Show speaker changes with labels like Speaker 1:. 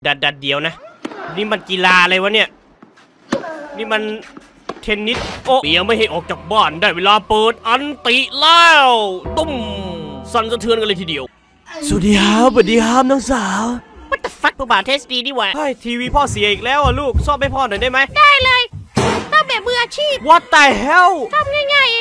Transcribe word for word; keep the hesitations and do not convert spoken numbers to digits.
Speaker 1: ดัดดัดเดียวนะนี่มันกีฬาอะไรวะเนี่ยนี่มันเทนนิสโอ้เมียไม่ให้ออกจากบ้านได้เวลาเปิดอันติแล้วตุ้มสั่นสะเทือนกันเลยทีเดียว
Speaker 2: สวัสดีครับสวัสดีครับน้องสาว
Speaker 1: What the fuck ผู้บ่าวเทสดีนี่หว่า
Speaker 2: เฮ้ยทีวีพ่อเสียอีกแล้วอ่ะลูกซ่อมให้พ่อหน่อยได้ไหม
Speaker 3: ได้เลยต้องแบบมืออาชีพ
Speaker 2: What the hell
Speaker 3: ทำง่ายๆเอ